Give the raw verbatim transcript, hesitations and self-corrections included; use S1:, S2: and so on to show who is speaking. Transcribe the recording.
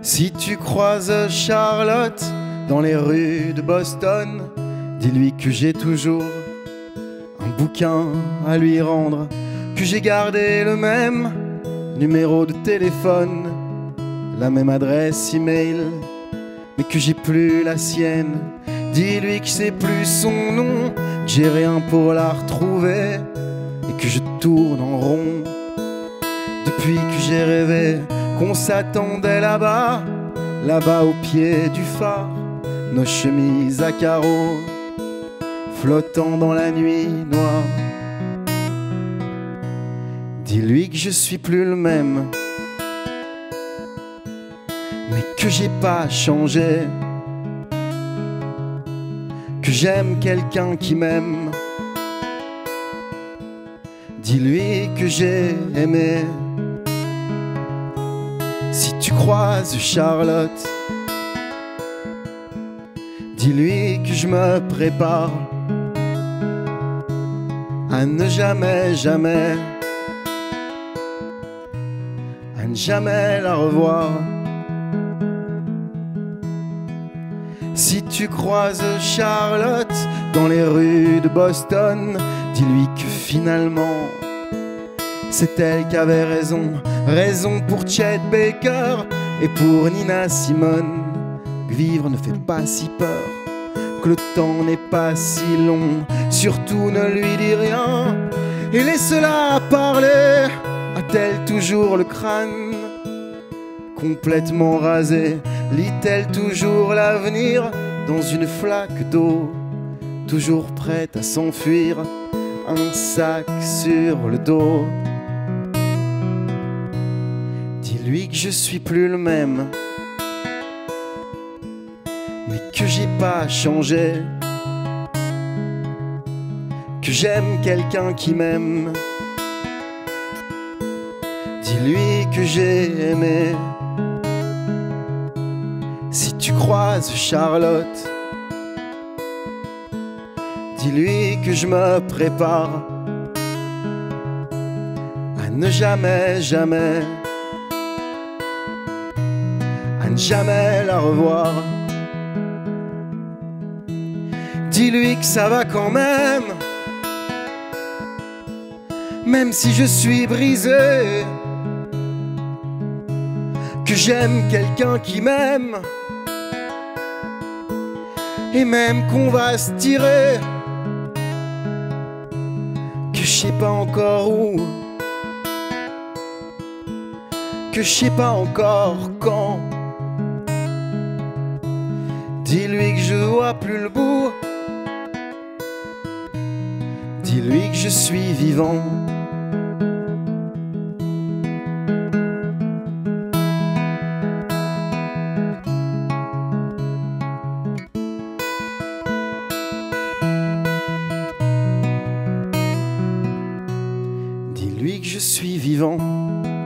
S1: Si tu croises Charlotte dans les rues de Boston, dis-lui que j'ai toujours un bouquin à lui rendre, que j'ai gardé le même numéro de téléphone, la même adresse email, mais que j'ai plus la sienne. Dis-lui que c'est plus son nom, que j'ai rien pour la retrouver et que je tourne en rond. Depuis que j'ai rêvé qu'on s'attendait là-bas, là-bas au pied du phare, nos chemises à carreaux flottant dans la nuit noire. Dis-lui que je suis plus le même, mais que j'ai pas changé, que j'aime quelqu'un qui m'aime. Dis-lui que j'ai aimé. Si tu croises Charlotte, dis-lui que je me prépare à ne jamais, jamais, à ne jamais la revoir. Si tu croises Charlotte dans les rues de Boston, dis-lui que finalement c'est elle qui avait raison, raison pour Chet Baker et pour Nina Simone. Que vivre ne fait pas si peur, que le temps n'est pas si long. Surtout ne lui dis rien et laisse-la parler. A-t-elle toujours le crâne complètement rasé? Lit-elle toujours l'avenir dans une flaque d'eau, toujours prête à s'enfuir, un sac sur le dos? Dis-lui que je suis plus le même, mais que j'ai pas changé, que j'aime quelqu'un qui m'aime. Dis-lui que j'ai aimé. Si tu croises Charlotte, dis-lui que je me prépare à ne jamais, jamais, à ne jamais la revoir. Dis-lui que ça va quand même, même si je suis brisé, que j'aime quelqu'un qui m'aime, et même qu'on va se tirer, que je sais pas encore où, que je sais pas encore quand. Dis-lui que je vois plus le bout, dis-lui que je suis vivant. Dis-lui que je suis vivant.